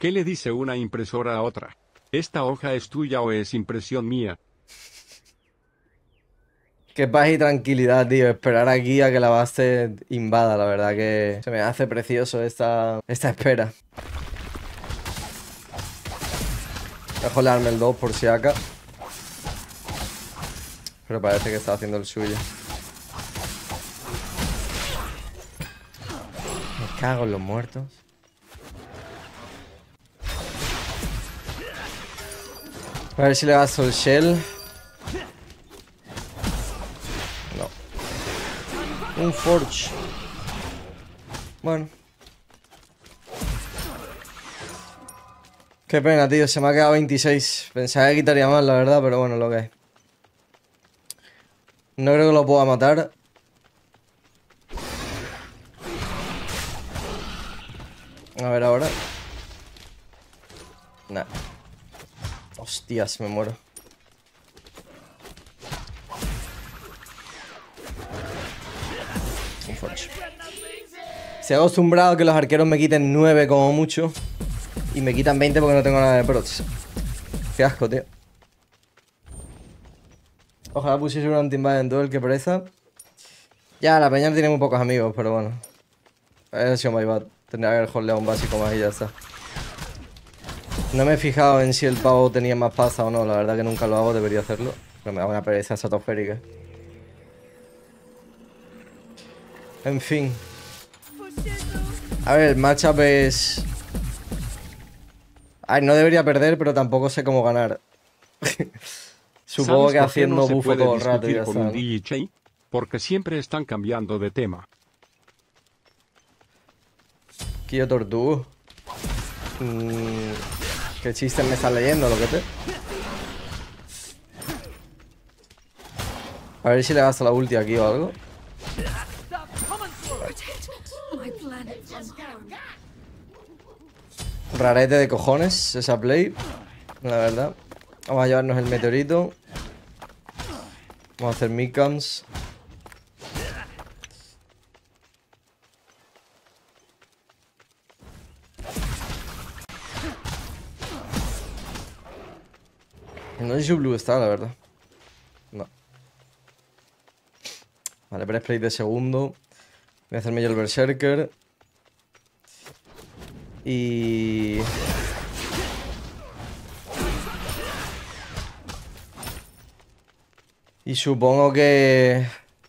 ¿Qué le dice una impresora a otra? ¿Esta hoja es tuya o es impresión mía? Qué paz y tranquilidad, tío. Esperar aquí a que la base invada, la verdad que se me hace precioso esta espera. Dejo darme el 2 por si acá. Pero parece que está haciendo el suyo. Me cago en los muertos. A ver si le gasto el shell. No. Un forge. Bueno. Qué pena, tío. Se me ha quedado 26. Pensaba que quitaría más, la verdad, pero bueno, lo que es. No creo que lo pueda matar. A ver ahora. Nah. Hostias, me muero. Un forge. Se ha acostumbrado a que los arqueros me quiten 9 como mucho. Y me quitan 20 porque no tengo nada de procs. Qué asco, tío. Ojalá pusiese un anti-invade en duel, que pereza. Ya, la peña tiene muy pocos amigos, pero bueno. Ha sido my bad. Tendría que haber holdeado un básico más y ya está. No me he fijado en si el pavo tenía más pasta o no. La verdad que nunca lo hago, debería hacerlo. Pero me da una pereza estratosférica. En fin. A ver, el matchup es... A ver, no debería perder, pero tampoco sé cómo ganar. Supongo que haciendo bufo todo el rato y ya está, ¿no? DJ, porque siempre están cambiando de tema. Kyo Tortugo. ¿Qué chistes me estás leyendo, lo que te? A ver si le gasto la ulti aquí o algo. Rarete de cojones esa play, la verdad. Vamos a llevarnos el meteorito. Vamos a hacer midcams. No sé si su blue está, la verdad. No. Vale, breastplate de segundo. Voy a hacerme yo el berserker. Y... Y supongo que...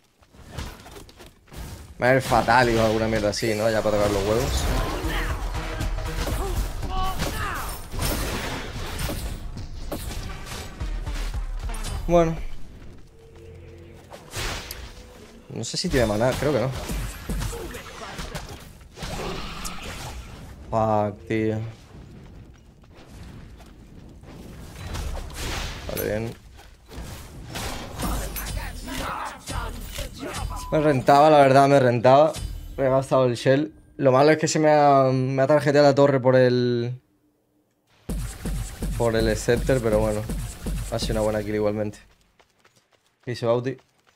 Va a haber fatal o alguna mierda así, ¿no? Ya para tocar los huevos. Bueno. No sé si tiene maná, creo que no. Fuck, tío. Vale, bien. Me rentaba, la verdad, me rentaba. Me he gastado el shell. Lo malo es que me ha tarjeteado la torre por el scepter, pero bueno. Ha sido una buena kill igualmente. ¿Qué hizo Bauti?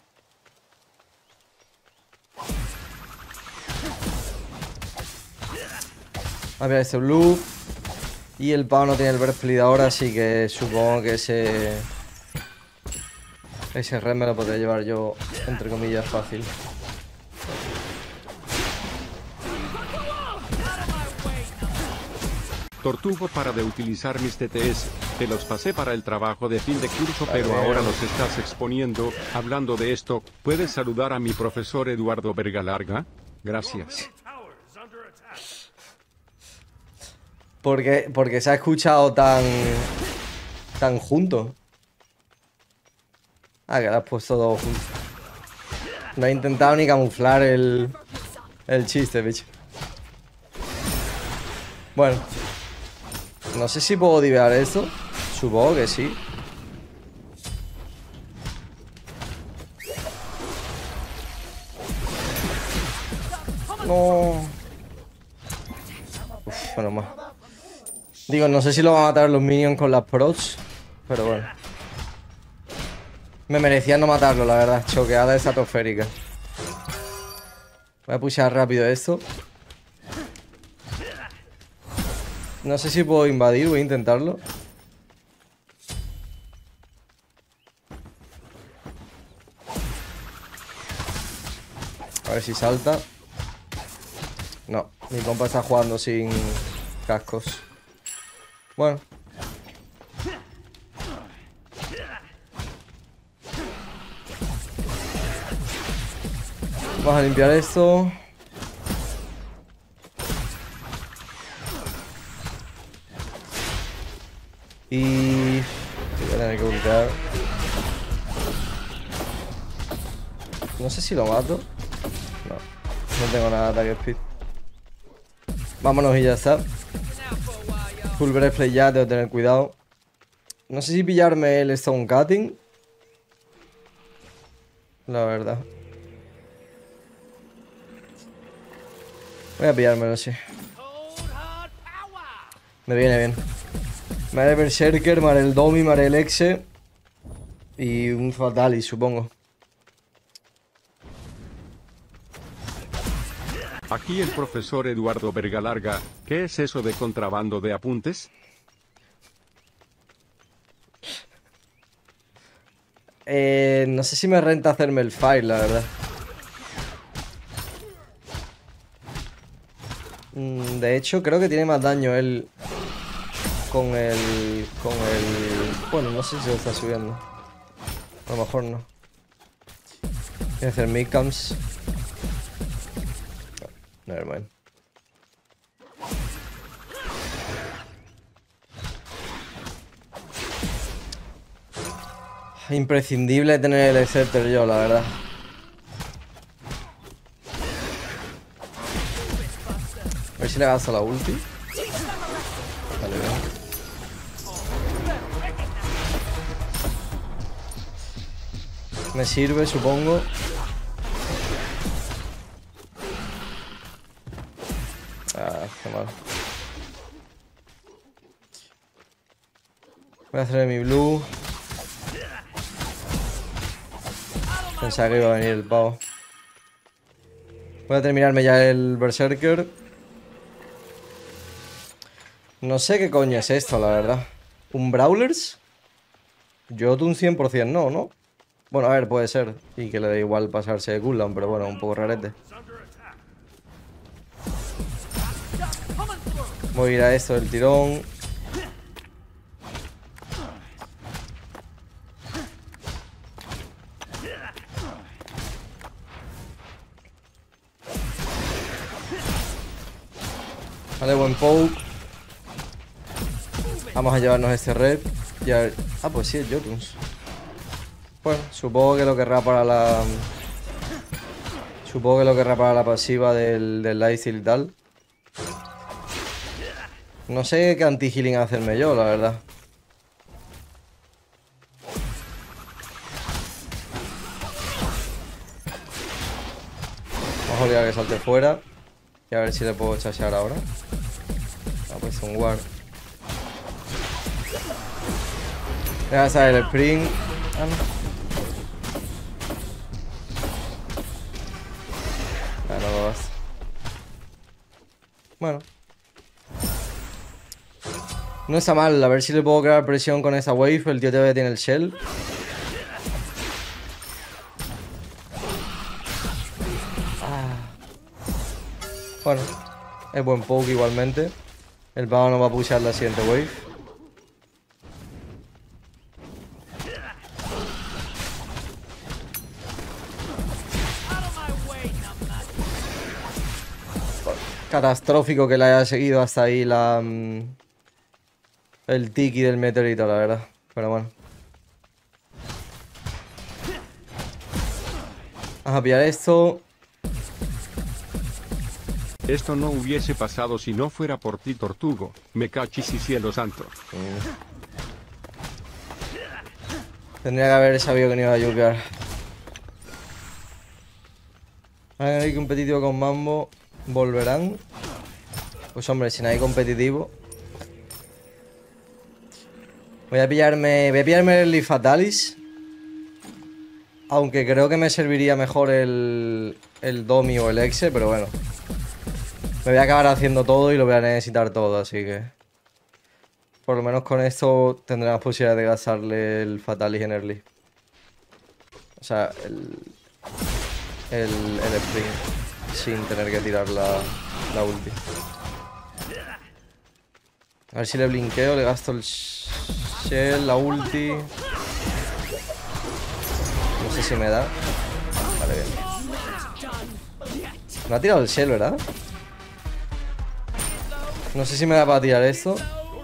A ver, este blue. Y el pavo no tiene el breastplate ahora, así que supongo que ese red me lo podría llevar yo, entre comillas, fácil. Tortugo, para de utilizar mis TTS. Te los pasé para el trabajo de fin de curso, pero ahora los estás exponiendo. Hablando de esto, ¿puedes saludar a mi profesor Eduardo Vergalarga? Gracias. Porque se ha escuchado tan junto. Ah, que lo has puesto todo junto. No he intentado ni camuflar el chiste, bicho. Bueno. No sé si puedo divear esto. Supongo que sí. No. Uf, bueno, más. Digo, no sé si lo van a matar los minions con las procs, pero bueno. Me merecía no matarlo, la verdad. Choqueada estratosférica. Voy a pushar rápido esto. No sé si puedo invadir, voy a intentarlo. A ver si salta. No, mi compa está jugando sin cascos. Bueno. Vamos a limpiar esto. Y... voy a tener que ultear. No sé si lo mato. No, no tengo nada de ataque speed. Vámonos y ya está. Full breastplate ya, tengo que tener cuidado. No sé si pillarme el Stone Cutting. La verdad. Voy a pillármelo, sí. Me viene bien. Me haré Berserker, me haré el Domi, me haré el Exe. Y un Fatalis, supongo. Aquí el profesor Eduardo Vergalarga. ¿Qué es eso de contrabando de apuntes? No sé si me renta hacerme el file, la verdad. De hecho, creo que tiene más daño él con el... Bueno, no sé si se lo está subiendo. A lo mejor no. Voy a hacer midcamps. Nevermind. Imprescindible tener el Scepter yo, la verdad. A ver si le gasto la ulti. Vale, bien. Me sirve, supongo. Ah, qué mal. Voy a hacer mi blue. Pensaba que iba a venir el pavo. Voy a terminarme ya el Berserker. No sé qué coño es esto, la verdad. ¿Un Brawlers? Jotun 100% no, ¿no? Bueno, a ver, puede ser. Y que le da igual pasarse de cooldown, pero bueno, un poco rarete. Voy a ir a esto del tirón. Vale, buen poke. Vamos a llevarnos este red. Y a ver... Ah, pues sí, es Jotuns. Bueno, supongo que lo querrá para la... Supongo que lo querrá para la pasiva del Lifesteal y tal. No sé qué anti-healing hacerme yo, la verdad. Vamos a obligar a que salte fuera. Y a ver si le puedo chasear ahora. Ah, pues un ward. Deja salir el Spring. Ah, no. Ah, no lo vas. Bueno. No está mal, a ver si le puedo crear presión con esa wave. El tío todavía tiene el shell. Ah. Bueno, es buen poke igualmente. El pavo no va a pushar la siguiente wave. Catastrófico que le haya seguido hasta ahí la... el tiki del meteorito, la verdad. Pero bueno. Vamos a pillar esto. Esto no hubiese pasado si no fuera por ti, Tortugo. Me cachis y cielo santo. Tendría que haber sabido que no iba a yukear. Hay competitivo con Mambo. ¿Volverán? Pues hombre, si no hay competitivo. Voy a pillarme el Leaf Fatalis. Aunque creo que me serviría mejor el Domi o el Exe, pero bueno. Me voy a acabar haciendo todo y lo voy a necesitar todo, así que... Por lo menos con esto tendremos posibilidad de gastarle el Fatalis en early. O sea, el sprint sin tener que tirar la ulti. A ver si le blinkeo, le gasto el shell, la ulti. No sé si me da. Vale, bien. Me ha tirado el shell, ¿verdad? No sé si me da para tirar esto.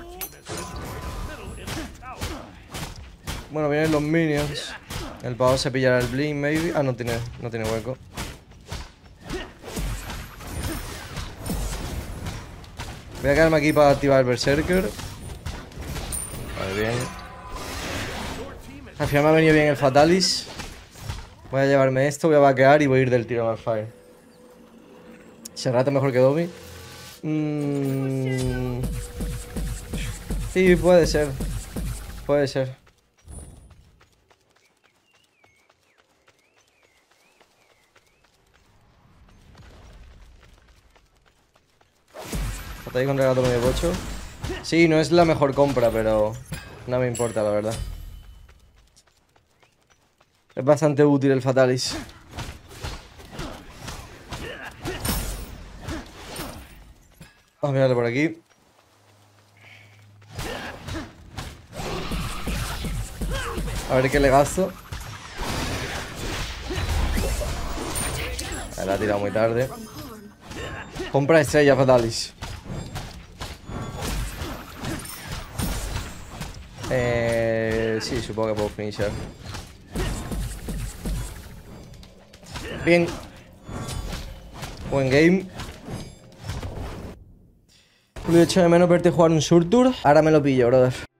Bueno, vienen los minions. El pavo se pillará el blink, maybe. Ah, no tiene hueco. Voy a quedarme aquí para activar el Berserker. Vale, bien. Al final me ha venido bien el Fatalis. Voy a llevarme esto, voy a vaquear y voy a ir del tiro al fire. Serrate mejor que Dobby. Sí, puede ser. Puede ser. Hasta ahí con regato medio pocho. Sí, no es la mejor compra, pero no me importa, la verdad. Es bastante útil el Fatalis. Vamos a mirarle por aquí. A ver qué le gasto. La ha tirado muy tarde. Compra estrella Fatalis. Sí, supongo que puedo finishar. Bien. Buen game. Me he hecho de menos verte jugar un Surtur. Ahora me lo pillo, brother.